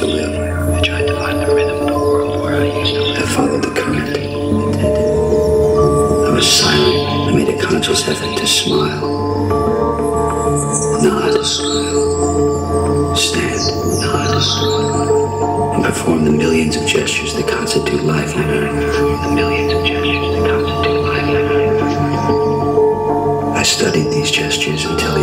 to live. I tried to find the rhythm of the world where I used to live. I followed the current. I was silent. I made a conscious effort to smile. Nod. Stand. Nod. And perform the millions of gestures that constitute life on earth. I studied these gestures until